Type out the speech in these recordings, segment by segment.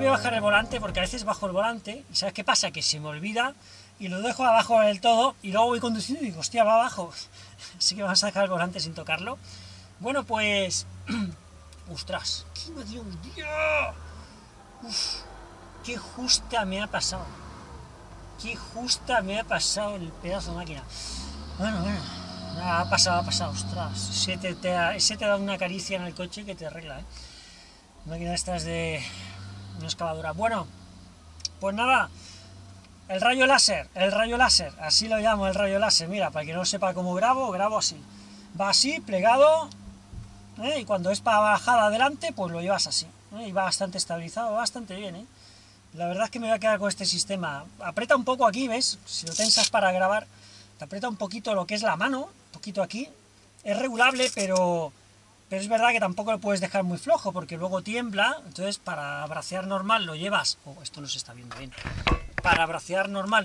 voy a bajar el volante porque a veces bajo el volante y ¿sabes qué pasa? Que se me olvida y lo dejo abajo del todo y luego voy conduciendo y digo, hostia, va abajo. Así que vamos a dejar el volante sin tocarlo. Bueno, pues... ¡Ostras! ¡Qué me dio un día! ¡Uf! ¡Qué justa me ha pasado! ¡Qué justa me ha pasado el pedazo de máquina! Bueno, ha pasado, ostras. Se te da una caricia en el coche que te arregla, ¿eh? Máquina estas de una excavadora. Bueno, pues nada, el rayo láser, así lo llamo, el rayo láser. Mira, para que no sepa cómo grabo así. Va así, plegado, y cuando es para bajar adelante, pues lo llevas así, y va bastante estabilizado, va bastante bien, ¿eh? La verdad es que me voy a quedar con este sistema. Aprieta un poco aquí, ¿ves? Si lo tensas para grabar, te aprieta un poquito lo que es la mano, un poquito aquí. Es regulable, pero es verdad que tampoco lo puedes dejar muy flojo, porque luego tiembla. Entonces, para bracear normal lo llevas... Oh, esto no se está viendo bien. Para bracear normal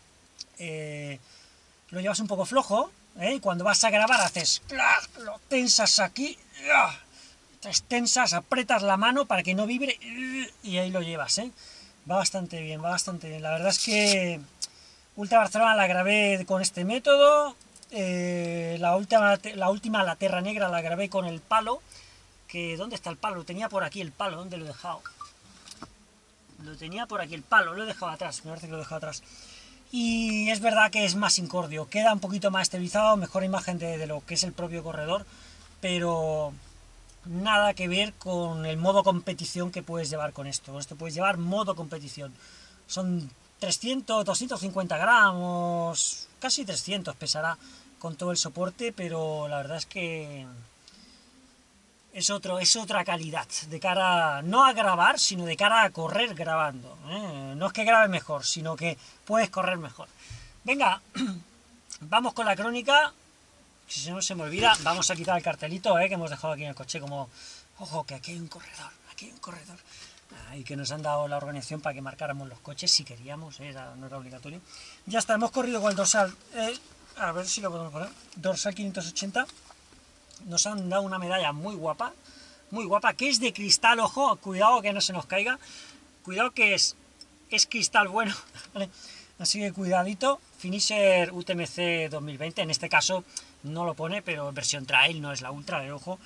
lo llevas un poco flojo, y cuando vas a grabar haces... Lo tensas aquí, te tensas, apretas la mano para que no vibre, y ahí lo llevas, Va bastante bien, va bastante bien. La verdad es que Ultra Barcelona la grabé con este método. La última, la Terra Negra, la grabé con el palo. Que ¿dónde está el palo? Lo tenía por aquí el palo. ¿Dónde lo he dejado? Lo tenía por aquí el palo. Lo he dejado atrás. Me parece que lo he dejado atrás. Y es verdad que es más incordio. Queda un poquito más estabilizado. Mejor imagen de lo que es el propio corredor. Pero... nada que ver con el modo competición que puedes llevar con esto. Con esto puedes llevar modo competición. Son 300, 250 gramos, casi 300 pesará con todo el soporte, pero la verdad es que es otra calidad, de cara no a grabar, sino de cara a correr grabando. No es que grabe mejor, sino que puedes correr mejor. Venga, vamos con la crónica. Si no se me olvida, vamos a quitar el cartelito que hemos dejado aquí en el coche, como, ojo, que aquí hay un corredor, y que nos han dado la organización para que marcáramos los coches si queríamos, no era obligatorio. Ya está, hemos corrido con el dorsal, a ver si lo podemos poner, dorsal 580, nos han dado una medalla muy guapa, que es de cristal, ojo, cuidado que no se nos caiga, cuidado que es cristal bueno, ¿vale? Así que cuidadito. Finisher UTMC 2020, en este caso no lo pone, pero versión trail, no es la ultra, de ojo.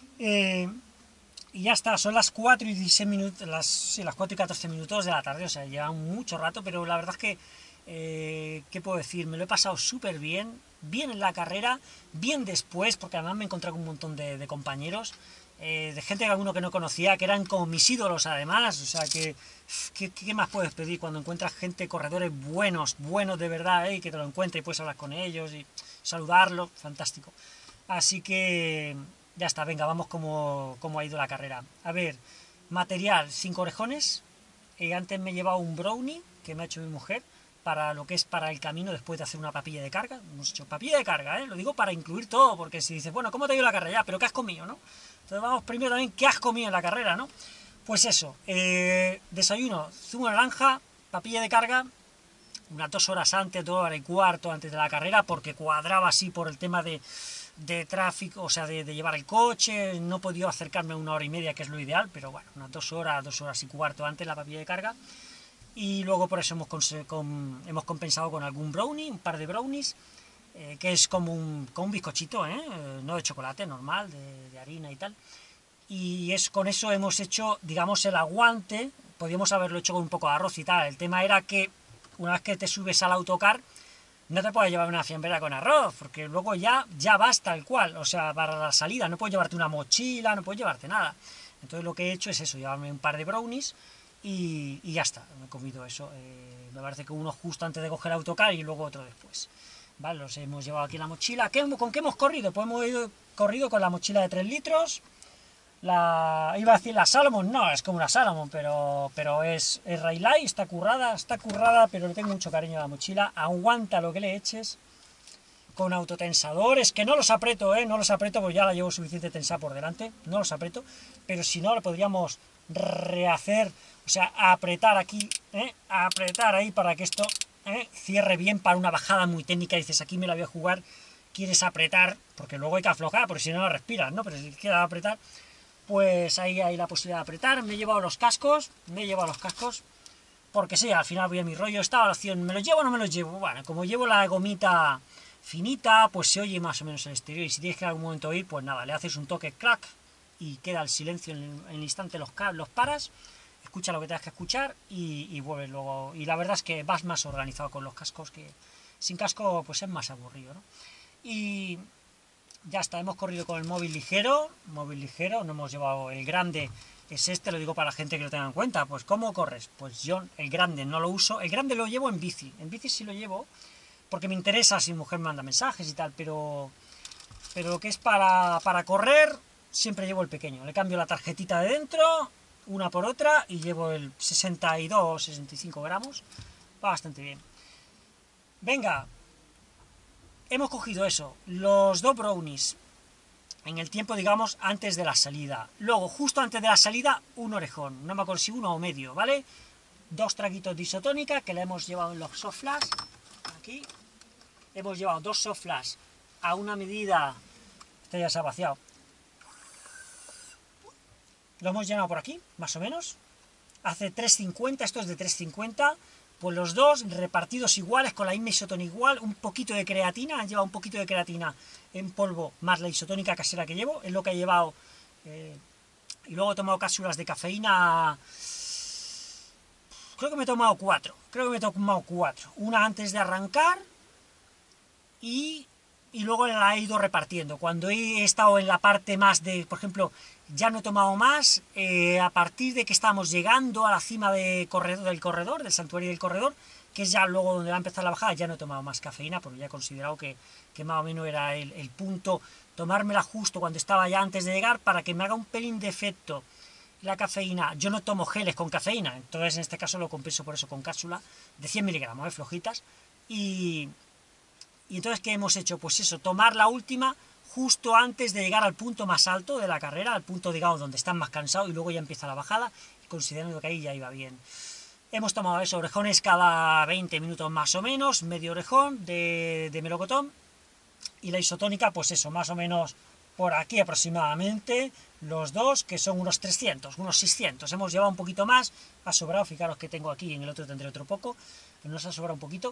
Y ya está, son las 4 y 16 minutos, las 4 y 14 minutos de la tarde, o sea, lleva mucho rato, pero la verdad es que, ¿qué puedo decir? Me lo he pasado súper bien en la carrera, bien después, porque además me he encontrado con un montón de compañeros, de gente alguno que no conocía, que eran como mis ídolos además, o sea, ¿qué más puedes pedir cuando encuentras gente, corredores buenos de verdad, que te lo encuentres y puedes hablar con ellos y saludarlos, fantástico. Así que ya está, venga, vamos como ha ido la carrera. A ver, material, 5 orejones, antes me he llevado un brownie que me ha hecho mi mujer, para lo que es para el camino después de hacer una papilla de carga. Hemos hecho papilla de carga, lo digo para incluir todo, porque si dices, bueno, ¿cómo te ha ido la carrera? Ya, pero ¿qué has comido, no? Entonces vamos primero también, ¿qué has comido en la carrera, no? Pues eso, desayuno, zumo de naranja, papilla de carga, unas 2 horas antes, 2 horas y cuarto antes de la carrera, porque cuadraba así por el tema de tráfico, o sea, de llevar el coche, no he podido acercarme a 1 hora y media, que es lo ideal, pero bueno, unas 2 horas y cuarto antes la papilla de carga. Y luego por eso hemos compensado con algún brownie, un par de brownies, que es como un bizcochito, no de chocolate, normal, de harina y tal. Y con eso hemos hecho, digamos, el aguante. Podríamos haberlo hecho con un poco de arroz y tal. El tema era que una vez que te subes al autocar, no te puedes llevar una fiambrera con arroz, porque luego ya vas tal cual. O sea, para la salida no puedes llevarte una mochila, no puedes llevarte nada. Entonces lo que he hecho es eso, llevarme un par de brownies y ya está, me he comido eso. Me parece que uno justo antes de coger el autocar y luego otro después. Vale, los hemos llevado aquí en la mochila. ¿Con qué hemos corrido? Pues hemos corrido con la mochila de 3 litros. Iba a decir la Salomon, no, es como una Salomon, pero es Raylight, está currada, pero le tengo mucho cariño a la mochila, aguanta lo que le eches, con autotensadores, que no los aprieto, pues ya la llevo suficiente tensada por delante, no los aprieto, pero si no, lo podríamos rehacer, o sea, apretar aquí, apretar ahí para que esto cierre bien para una bajada muy técnica, dices, aquí me la voy a jugar, quieres apretar, porque luego hay que aflojar, porque si no, no respiras, ¿no? Pero si quieres apretar, pues ahí hay la posibilidad de apretar. Me he llevado los cascos, porque sí, al final voy a mi rollo. Estaba la opción, ¿me los llevo o no me los llevo? Bueno, como llevo la gomita finita, pues se oye más o menos el exterior, y si tienes que en algún momento oír, pues nada, le haces un toque, clac, y queda el silencio en el instante, los paras, escucha lo que tengas que escuchar y vuelves luego. Y la verdad es que vas más organizado con los cascos, que sin casco pues es más aburrido, ¿no? Y ya está, hemos corrido con el móvil ligero, no hemos llevado el grande, es este, lo digo para la gente que lo tenga en cuenta. Pues ¿cómo corres? Pues yo el grande no lo uso, el grande lo llevo en bici sí lo llevo, porque me interesa si mi mujer me manda mensajes y tal, pero lo que es para correr, siempre llevo el pequeño. Le cambio la tarjetita de dentro, una por otra, y llevo el 62, 65 gramos. Va bastante bien. Venga, hemos cogido eso, los 2 brownies, en el tiempo, digamos, antes de la salida. Luego, justo antes de la salida, un orejón. No me acuerdo si uno o medio, ¿vale? 2 traguitos de isotónica, que la hemos llevado en los soft flash. Aquí. Hemos llevado 2 soft flash a una medida... Este ya se ha vaciado. Lo hemos llenado por aquí, más o menos. Hace 3,50, esto es de 3,50. Pues los dos repartidos iguales, con la misma isotónica igual, un poquito de creatina, han llevado un poquito de creatina en polvo, más la isotónica casera que llevo, es lo que he llevado. Y luego he tomado cápsulas de cafeína, creo que me he tomado 4, una antes de arrancar, y luego la he ido repartiendo. Cuando he estado en la parte más de, por ejemplo, ya no he tomado más, a partir de que estamos llegando a la cima del corredor, del santuario del corredor, que es ya luego donde va a empezar la bajada, ya no he tomado más cafeína, porque ya he considerado que más o menos era el punto, tomármela justo cuando estaba ya antes de llegar, para que me haga un pelín de efecto la cafeína. Yo no tomo geles con cafeína, entonces en este caso lo compenso por eso con cápsula de 100 miligramos, flojitas, y entonces, ¿qué hemos hecho? Pues eso, tomar la última justo antes de llegar al punto más alto de la carrera, al punto, digamos, donde están más cansados, y luego ya empieza la bajada, considerando que ahí ya iba bien. Hemos tomado eso, orejones cada 20 minutos más o menos, medio orejón de melocotón, y la isotónica, pues eso, más o menos por aquí aproximadamente, los dos, que son unos 300, unos 600. Hemos llevado un poquito más, ha sobrado, fijaros que tengo aquí, en el otro tendré otro poco, pero nos ha sobrado un poquito.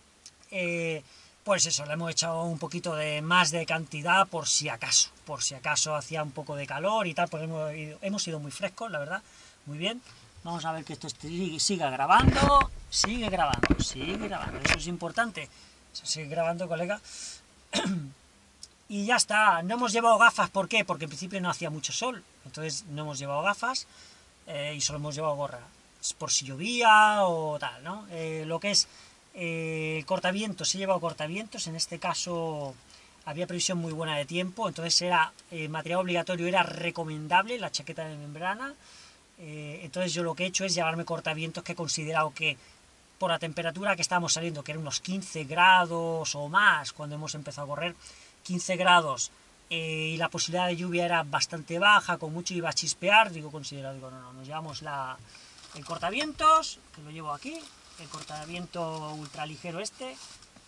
Pues eso, le hemos echado un poquito de más de cantidad por si acaso hacía un poco de calor y tal, pues hemos sido muy frescos, la verdad, muy bien. Vamos a ver que esto siga grabando, sigue grabando, eso es importante, sigue grabando, colega. Y ya está, no hemos llevado gafas, ¿por qué? Porque en principio no hacía mucho sol, entonces no hemos llevado gafas, y solo hemos llevado gorra, por si llovía o tal, ¿no? Lo que es cortavientos, he llevado cortavientos, en este caso había previsión muy buena de tiempo, entonces era material obligatorio, era recomendable la chaqueta de membrana. Entonces yo lo que he hecho es llevarme cortavientos, que he considerado que por la temperatura que estábamos saliendo, que eran unos 15 grados o más cuando hemos empezado a correr, 15 grados, y la posibilidad de lluvia era bastante baja, con mucho iba a chispear, digo, no, nos llevamos el cortavientos, que lo llevo aquí, el cortaviento ultraligero este.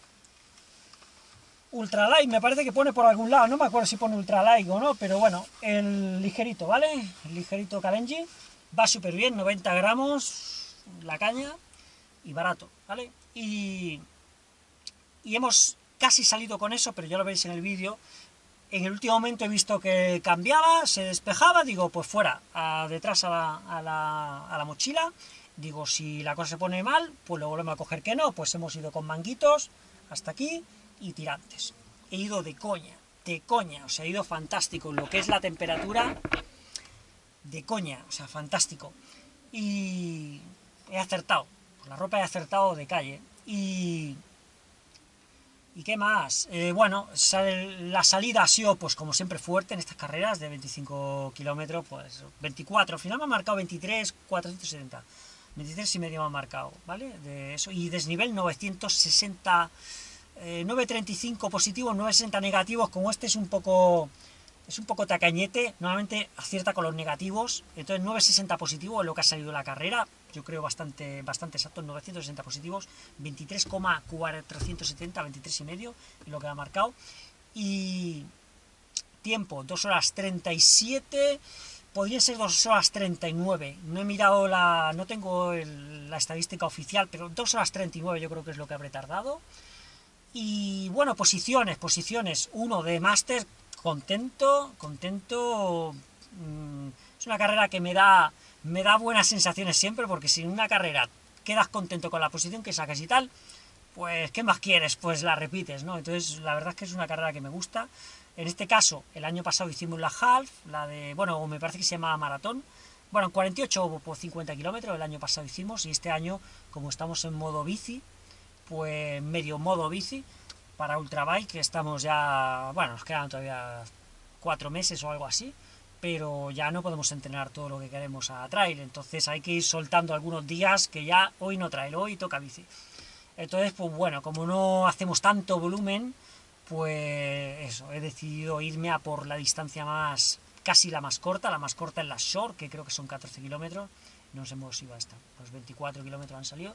Ultralight me parece que pone por algún lado, no me acuerdo si pone ultralight o no, pero bueno, el ligerito, ¿vale? El ligerito Kalenji, va súper bien, 90 gramos la caña, y barato, ¿vale? Y hemos casi salido con eso, pero ya lo veréis en el vídeo. En el último momento he visto que cambiaba, se despejaba, digo, pues fuera, detrás a la mochila. Digo, si la cosa se pone mal, pues lo volvemos a coger, que no, pues hemos ido con manguitos hasta aquí y tirantes. He ido de coña, o sea, he ido fantástico, lo que es la temperatura, de coña, o sea, fantástico. Y he acertado, con la ropa he acertado de calle. ¿Y qué más? Bueno, la salida ha sido, pues como siempre, fuerte en estas carreras de 25 kilómetros, pues 24, al final me ha marcado 23, 470. 23 y medio me ha marcado, ¿vale? De eso, y desnivel 960, 935 positivos, 960 negativos, como este es un poco tacañete, normalmente acierta con los negativos, entonces 960 positivos es lo que ha salido de la carrera, yo creo bastante exacto, 960 positivos, 23,470, 23 y medio, es lo que ha marcado, y tiempo, 2 horas 37, podrían ser 2 horas 39. No he mirado no tengo la estadística oficial, pero 2 horas 39 yo creo que es lo que habré tardado. Y bueno, posiciones. Uno de máster, contento. Es una carrera que me da buenas sensaciones siempre, porque si en una carrera quedas contento con la posición que sacas y tal, pues ¿qué más quieres? Pues la repites, ¿no? Entonces la verdad es que es una carrera que me gusta. En este caso, el año pasado hicimos la half, bueno, me parece que se llamaba maratón. Bueno, 48 por 50 kilómetros el año pasado hicimos, y este año, como estamos en modo bici, pues medio modo bici, para Ultrabike, que estamos ya, bueno, nos quedan todavía 4 meses o algo así, pero ya no podemos entrenar todo lo que queremos a trail, entonces hay que ir soltando algunos días que ya hoy no trail, hoy toca bici. Entonces, pues bueno, como no hacemos tanto volumen, pues eso, he decidido irme a por la distancia casi la más corta es la short, que creo que son 14 kilómetros, nos hemos ido a esta, los 24 kilómetros han salido,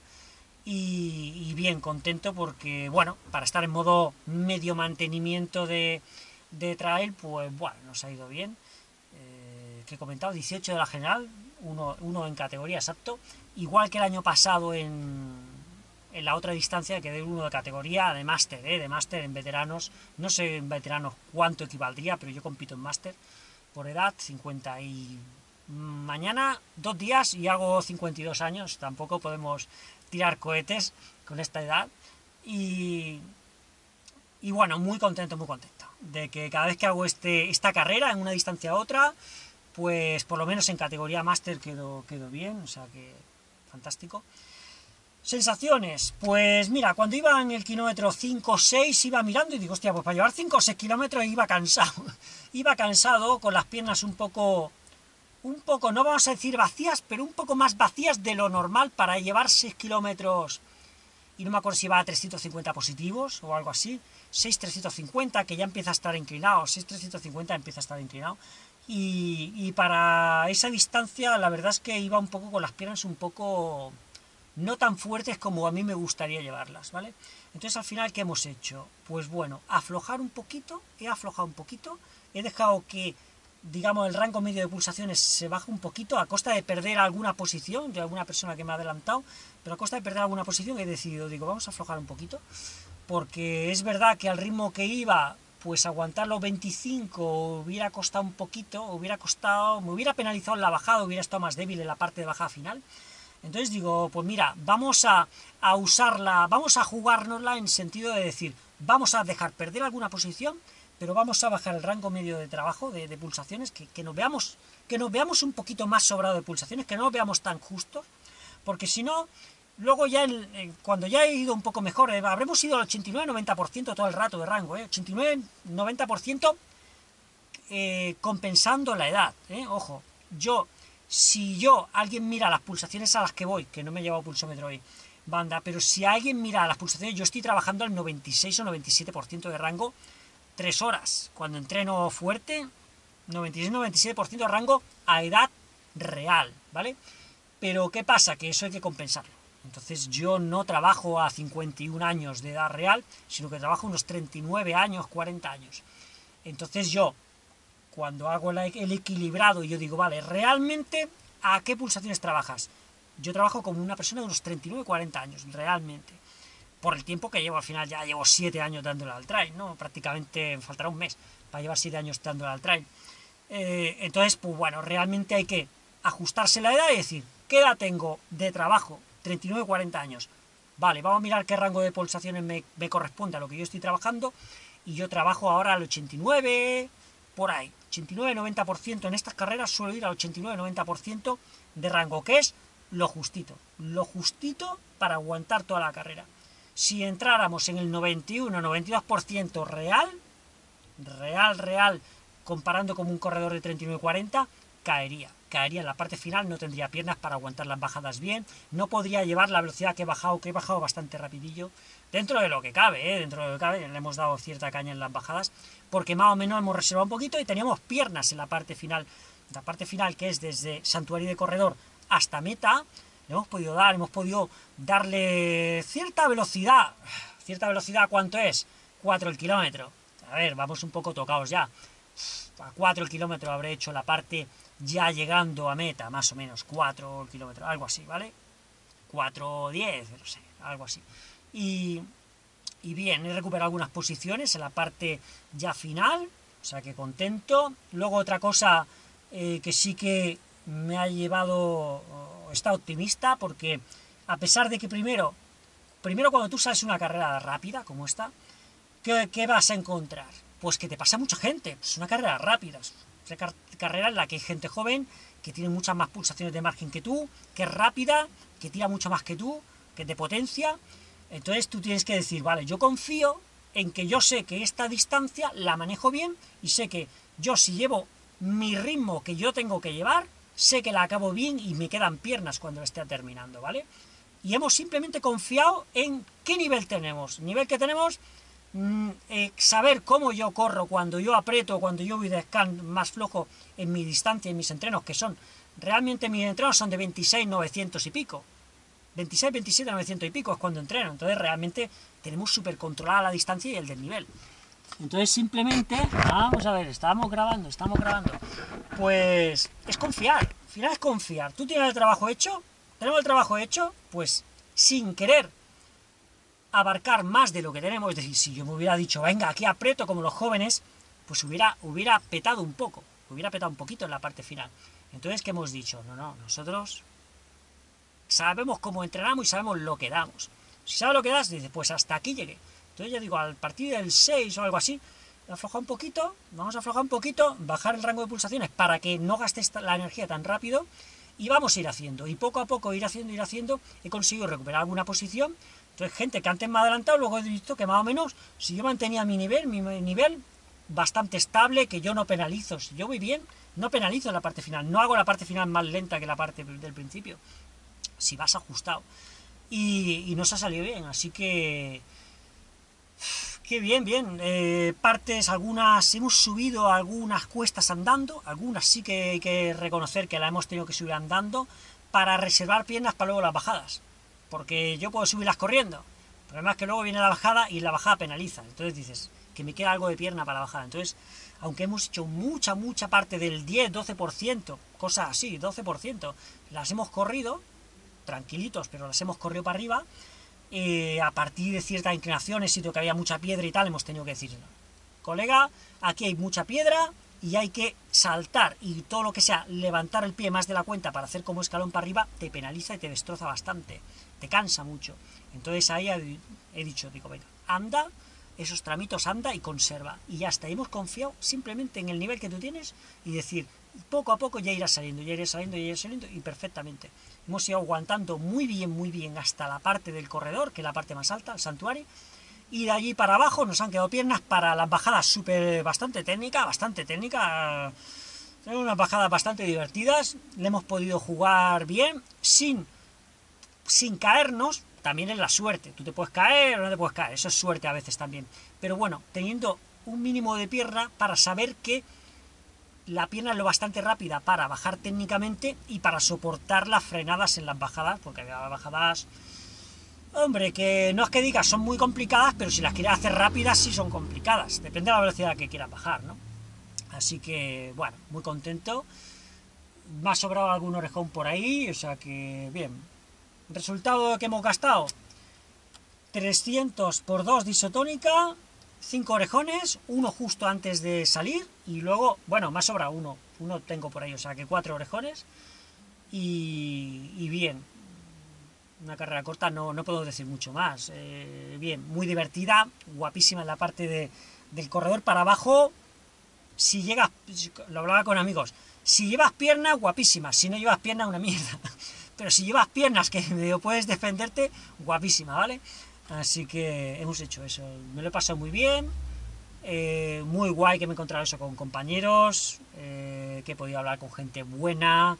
y bien contento porque, bueno, para estar en modo medio mantenimiento de trail, pues bueno, nos ha ido bien. Que he comentado, 18 de la general, uno en categoría, exacto, igual que el año pasado en la otra distancia, que de uno de categoría de máster, en veteranos, no sé en veteranos cuánto equivaldría, pero yo compito en máster, por edad, 50 y... Mañana, 2 días y hago 52 años, tampoco podemos tirar cohetes con esta edad, y bueno, muy contento de que cada vez que hago esta carrera en una distancia a otra, pues por lo menos en categoría máster quedo bien, o sea que fantástico. Sensaciones, pues mira, cuando iba en el kilómetro 5 o 6 iba mirando y digo, hostia, pues para llevar 5 o 6 kilómetros iba cansado, con las piernas un poco, no vamos a decir vacías, pero un poco más vacías de lo normal para llevar 6 kilómetros, y no me acuerdo si iba a 350 positivos o algo así, 6,350, que ya empieza a estar inclinado, 6,350 empieza a estar inclinado, y para esa distancia la verdad es que iba un poco con las piernas un poco no tan fuertes como a mí me gustaría llevarlas, ¿vale? Entonces al final, ¿qué hemos hecho? Pues bueno, he aflojado un poquito, he dejado que, digamos, el rango medio de pulsaciones se baje un poquito, a costa de perder alguna posición de alguna persona que me ha adelantado, pero a costa de perder alguna posición he decidido, digo, vamos a aflojar un poquito, porque es verdad que al ritmo que iba, pues aguantar los 25 hubiera costado un poquito, me hubiera penalizado en la bajada, hubiera estado más débil en la parte de bajada final. Entonces digo, pues mira, vamos a usarla, vamos a jugárnosla en sentido de decir, vamos a dejar perder alguna posición, pero vamos a bajar el rango medio de trabajo, de pulsaciones, que nos veamos un poquito más sobrado de pulsaciones, que no nos veamos tan justos, porque si no, luego ya cuando ya he ido un poco mejor, habremos ido al 89-90% todo el rato de rango, 89-90% compensando la edad, ojo, si alguien mira las pulsaciones a las que voy, que no me he llevado pulsómetro hoy, banda, pero si alguien mira las pulsaciones, yo estoy trabajando al 96 o 97% de rango 3 horas. Cuando entreno fuerte, 96-97% de rango a edad real, ¿vale? Pero ¿qué pasa? Que eso hay que compensarlo. Entonces yo no trabajo a 51 años de edad real, sino que trabajo unos 39 años, 40 años. Entonces yo, cuando hago el equilibrado, yo digo, vale, realmente, ¿a qué pulsaciones trabajas? Yo trabajo como una persona de unos 39-40 años, realmente. Por el tiempo que llevo, al final ya llevo 7 años dándole al trail, ¿no? Prácticamente me faltará un mes para llevar 7 años dándole al trail. Entonces, pues bueno, realmente hay que ajustarse la edad y decir, ¿qué edad tengo de trabajo? 39-40 años. Vale, vamos a mirar qué rango de pulsaciones me corresponde a lo que yo estoy trabajando, y yo trabajo ahora al 89, por ahí, 89-90%, en estas carreras suelo ir al 89-90% de rango, que es lo justito para aguantar toda la carrera. Si entráramos en el 91-92% real, comparando con un corredor de 39-40, caería en la parte final, no tendría piernas para aguantar las bajadas bien, no podría llevar la velocidad que he bajado bastante rapidillo, dentro de lo que cabe, le hemos dado cierta caña en las bajadas, porque más o menos hemos reservado un poquito y teníamos piernas en la parte final, que es desde Santuario de Corredor hasta meta, le hemos podido darle cierta velocidad, ¿cuánto es? 4 el kilómetro, a ver, vamos un poco tocados ya, a 4 kilómetros habré hecho la parte ya llegando a meta, más o menos, 4 kilómetros, algo así, ¿vale? 4 o 10, no sé, algo así. Y bien, he recuperado algunas posiciones en la parte ya final, o sea que contento. Luego otra cosa que sí que me ha llevado, está optimista, porque a pesar de que primero cuando tú sales una carrera rápida como esta, ¿qué vas a encontrar? Pues que te pasa mucha gente, es una carrera rápida, es una carrera en la que hay gente joven, que tiene muchas más pulsaciones de margen que tú, que es rápida, que tira mucho más que tú, que te potencia. Entonces tú tienes que decir, vale, yo confío en que yo sé que esta distancia la manejo bien y sé que yo si llevo mi ritmo que yo tengo que llevar, sé que la acabo bien y me quedan piernas cuando la esté terminando, ¿vale? Y hemos simplemente confiado en qué nivel tenemos. El nivel que tenemos, saber cómo yo corro, cuando yo aprieto, cuando yo voy de scan más flojo en mi distancia, en mis entrenos, que son, realmente mis entrenos son de 26, 900 y pico. 26, 27, 900 y pico es cuando entreno. Entonces realmente tenemos súper controlada la distancia y el desnivel. Entonces simplemente, vamos a ver, estamos grabando. Pues es confiar, al final es confiar. Tú tienes el trabajo hecho, tenemos el trabajo hecho, pues sin querer abarcar más de lo que tenemos, es decir, si yo me hubiera dicho, venga, aquí aprieto como los jóvenes, pues hubiera petado un poco, hubiera petado un poquito en la parte final. Entonces, ¿qué hemos dicho? No, nosotros sabemos cómo entrenamos y sabemos lo que damos. Si sabes lo que das, dices, pues hasta aquí llegué. Entonces yo digo, al partir del 6 o algo así, vamos a aflojar un poquito, bajar el rango de pulsaciones para que no gastes la energía tan rápido, y vamos a ir haciendo, y poco a poco ir haciendo, he conseguido recuperar alguna posición. Entonces gente que antes me ha adelantado, luego he visto que más o menos, si yo mantenía mi nivel bastante estable, que yo no penalizo, si yo voy bien, no penalizo en la parte final, no hago la parte final más lenta que la parte del principio, si vas ajustado. Y nos ha salido bien, así que bien. Partes, algunas, hemos subido algunas cuestas andando, algunas sí que hay que reconocer que la hemos tenido que subir andando para reservar piernas para luego las bajadas, porque yo puedo subirlas corriendo, el problema es que luego viene la bajada y la bajada penaliza, entonces dices que me queda algo de pierna para la bajada. Entonces, aunque hemos hecho mucha parte del 10-12%, cosas así, 12%, las hemos corrido tranquilitos, pero las hemos corrido para arriba. A partir de ciertas inclinaciones, sitio que había mucha piedra y tal, hemos tenido que decir, colega, aquí hay mucha piedra y hay que saltar, y todo lo que sea levantar el pie más de la cuenta para hacer como escalón para arriba, te penaliza y te destroza bastante, te cansa mucho. Entonces ahí he dicho, digo, venga, anda, esos tramitos anda y conserva, y ya está. Hemos confiado simplemente en el nivel que tú tienes y decir, poco a poco ya irá saliendo, y perfectamente. Hemos ido aguantando muy bien hasta la parte del corredor, que es la parte más alta, el santuario, y de allí para abajo nos han quedado piernas para las bajadas bastante técnica, tenemos unas bajadas bastante divertidas, le hemos podido jugar bien, sin caernos. También es la suerte, tú te puedes caer o no te puedes caer, eso es suerte a veces también, pero bueno, teniendo un mínimo de pierna para saber que la pierna es lo bastante rápida para bajar técnicamente y para soportar las frenadas en las bajadas, porque había bajadas, hombre, que no es que digas son muy complicadas, pero si las quieres hacer rápidas sí son complicadas, depende de la velocidad que quieras bajar, ¿no? Así que, bueno, muy contento. Me ha sobrado algún orejón por ahí, o sea que, bien. Resultado que hemos gastado, 300 por 2 de isotónica, 5 orejones, uno justo antes de salir, y luego, bueno, me ha sobrado uno tengo por ahí, o sea que 4 orejones, y bien. Una carrera corta, no puedo decir mucho más. Bien, muy divertida, guapísima en la parte del corredor para abajo. Si llegas, lo hablaba con amigos, si llevas piernas, guapísima, si no llevas piernas, una mierda. Pero si llevas piernas que medio puedes defenderte, guapísima, ¿vale? Así que hemos hecho eso, me lo he pasado muy bien, muy guay que me he encontrado eso con compañeros, que he podido hablar con gente buena.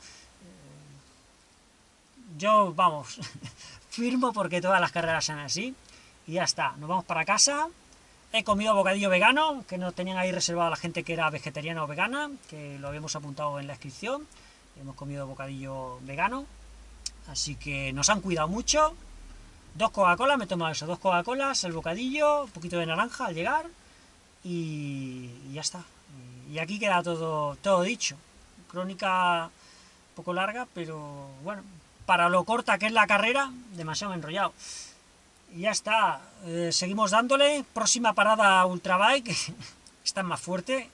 Yo, vamos, firmo porque todas las carreras sean así, y ya está, nos vamos para casa. He comido bocadillo vegano, que nos tenían ahí reservado a la gente que era vegetariana o vegana, que lo habíamos apuntado en la inscripción. Hemos comido bocadillo vegano, así que nos han cuidado mucho. 2 Coca-Cola, me he tomado eso, 2 Coca-Colas, el bocadillo, un poquito de naranja al llegar, y ya está. Y aquí queda todo dicho. Crónica un poco larga, pero bueno, para lo corta que es la carrera, demasiado enrollado. Y ya está, seguimos dándole. Próxima parada Ultrabike, esta es más fuerte.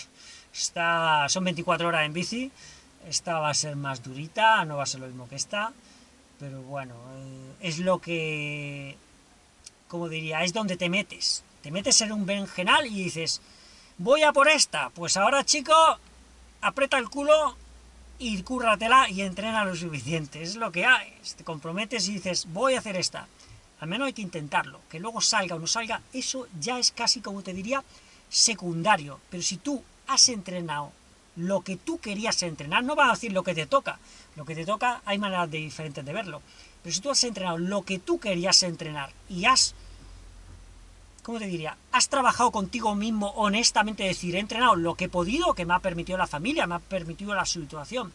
Son 24 horas en bici. Esta va a ser más durita, no va a ser lo mismo que esta. Pero bueno, es lo que, como diría, es donde te metes. Te metes en un berenjenal y dices, voy a por esta. Pues ahora, chico, aprieta el culo y cúrratela y entrena lo suficiente. Es lo que hay. Te comprometes y dices, voy a hacer esta. Al menos hay que intentarlo. Que luego salga o no salga, eso ya es casi, como te diría, secundario. Pero si tú has entrenado lo que tú querías entrenar, no vas a decir lo que te toca. Lo que te toca, hay maneras diferentes de verlo. Pero si tú has entrenado lo que tú querías entrenar y has, ¿cómo te diría? Has trabajado contigo mismo honestamente, decir, he entrenado lo que he podido, que me ha permitido la familia, me ha permitido la situación.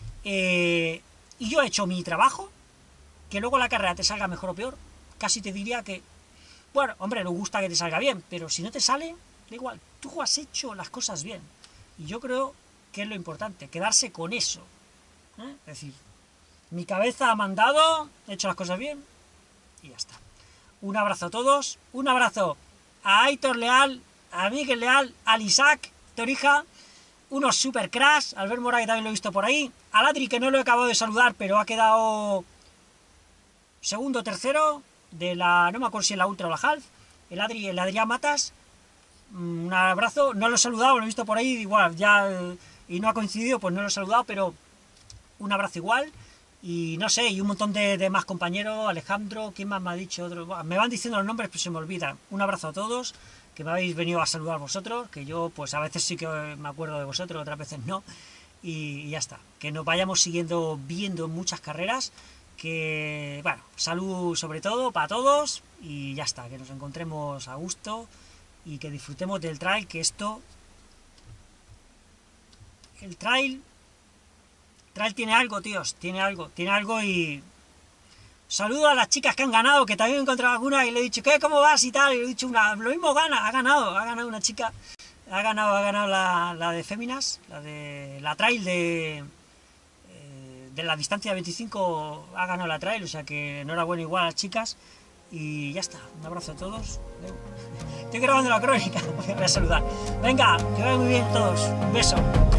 Y yo he hecho mi trabajo, que luego la carrera te salga mejor o peor, casi te diría que, bueno, hombre, nos gusta que te salga bien, pero si no te sale, da igual, tú has hecho las cosas bien. Y yo creo que es lo importante, quedarse con eso. Es decir, mi cabeza ha mandado, he hecho las cosas bien, y ya está. Un abrazo a todos, un abrazo a Aitor Leal, a Miguel Leal, a Isaac Torija, unos super crash, Albert Mora, que también lo he visto por ahí, al Adri, que no lo he acabado de saludar, pero ha quedado segundo, tercero, de la, no me acuerdo si en la Ultra o la Half, el Adrián Matas, un abrazo, no lo he saludado, lo he visto por ahí, igual, ya, y no ha coincidido, pues no lo he saludado, pero un abrazo igual. Y no sé, y un montón de más compañeros, Alejandro, ¿quién más me ha dicho? Otro? Me van diciendo los nombres, pero se me olvidan. Un abrazo a todos, que me habéis venido a saludar vosotros, que yo pues a veces sí que me acuerdo de vosotros, otras veces no. Y ya está, que nos vayamos siguiendo viendo muchas carreras, que, bueno, salud sobre todo para todos, y ya está, que nos encontremos a gusto y que disfrutemos del trail, que esto... El trail tiene algo, tíos, tiene algo y... Saludo a las chicas que han ganado, que también he encontrado alguna y le he dicho, ¿qué? ¿Cómo vas? Y tal, y le he dicho lo mismo ha ganado una chica, ha ganado la de Féminas, la trail de la distancia de 25, ha ganado la trail, o sea que enhorabuena igual a las chicas, y ya está, un abrazo a todos. Estoy grabando la crónica, voy a saludar. Venga, que vayan muy bien todos, un beso.